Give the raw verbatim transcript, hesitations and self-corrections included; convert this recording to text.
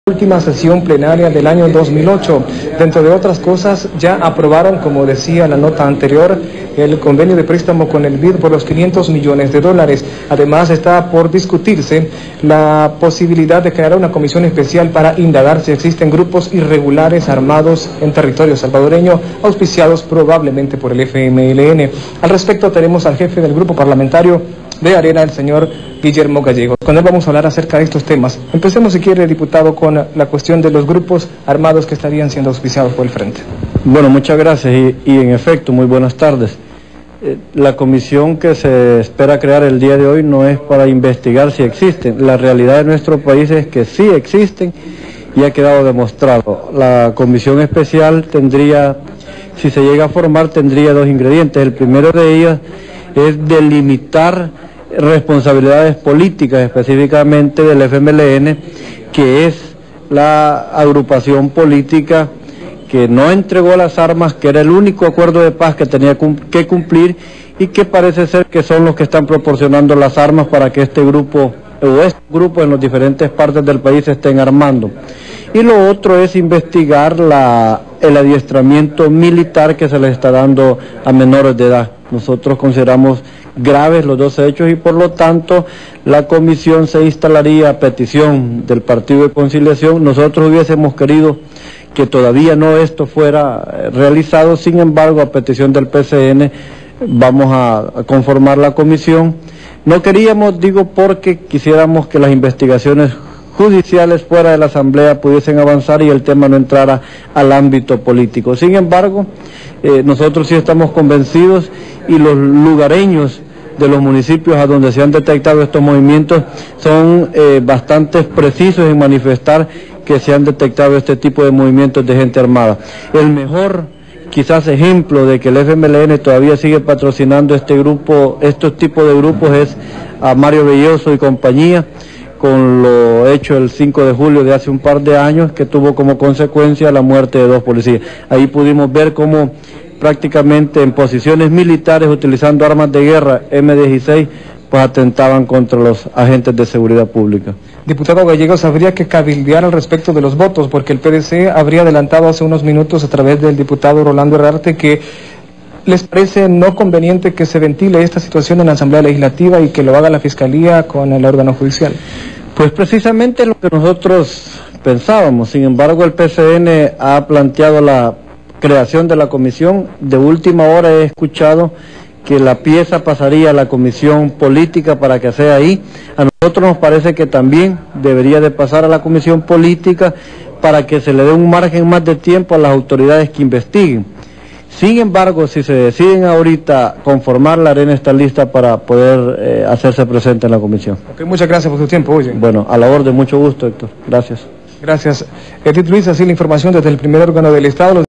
Última sesión plenaria del año dos mil ocho. Dentro de otras cosas, ya aprobaron, como decía la nota anterior, el convenio de préstamo con el B I D por los quinientos millones de dólares. Además, está por discutirse la posibilidad de crear una comisión especial para indagar si existen grupos irregulares armados en territorio salvadoreño, auspiciados probablemente por el F M L N. Al respecto, tenemos al jefe del grupo parlamentario de Arena, el señor Guillermo Gallegos. Con él vamos a hablar acerca de estos temas. Empecemos, si quiere, diputado, con la cuestión de los grupos armados que estarían siendo auspiciados por el Frente. Bueno, muchas gracias y, y en efecto, muy buenas tardes. Eh, la comisión que se espera crear el día de hoy no es para investigar si existen. La realidad de nuestro país es que sí existen y ha quedado demostrado. La comisión especial tendría, si se llega a formar, tendría dos ingredientes. El primero de ellos es delimitar responsabilidades políticas, específicamente del F M L N, que es la agrupación política que no entregó las armas, que era el único acuerdo de paz que tenía que cumplir y que parece ser que son los que están proporcionando las armas para que este grupo o este grupo en las diferentes partes del país se estén armando. Y lo otro es investigar la, el adiestramiento militar que se les está dando a menores de edad. Nosotros consideramos graves los dos hechos y por lo tanto la comisión se instalaría a petición del Partido de Conciliación. Nosotros hubiésemos querido que todavía no esto fuera realizado, sin embargo a petición del P C N vamos a, a conformar la comisión. No queríamos, digo, porque quisiéramos que las investigaciones judiciales fuera de la Asamblea pudiesen avanzar y el tema no entrara al ámbito político. Sin embargo, eh, nosotros sí estamos convencidos y los lugareños de los municipios a donde se han detectado estos movimientos son eh, bastante precisos en manifestar que se han detectado este tipo de movimientos de gente armada. El mejor quizás ejemplo de que el F M L N todavía sigue patrocinando este grupo, estos tipos de grupos es a Mario Belloso y compañía, con lo hecho el cinco de julio de hace un par de años, que tuvo como consecuencia la muerte de dos policías. Ahí pudimos ver cómo prácticamente en posiciones militares, utilizando armas de guerra eme dieciséis, pues atentaban contra los agentes de seguridad pública. Diputado Gallegos, habría que cabildear al respecto de los votos, porque el P D C habría adelantado hace unos minutos a través del diputado Rolando Herrarte que les parece no conveniente que se ventile esta situación en la Asamblea Legislativa y que lo haga la Fiscalía con el órgano judicial. Pues precisamente lo que nosotros pensábamos. Sin embargo, el P C N ha planteado la creación de la comisión. De última hora he escuchado que la pieza pasaría a la comisión política para que sea ahí. A nosotros nos parece que también debería de pasar a la comisión política para que se le dé un margen más de tiempo a las autoridades que investiguen. Sin embargo, si se deciden ahorita conformar, la Arena está lista para poder eh, hacerse presente en la comisión. Ok, muchas gracias por su tiempo. Oye. Bueno, a la orden, mucho gusto, Héctor. Gracias. Gracias. Edith Luis, así la información desde el primer órgano del Estado.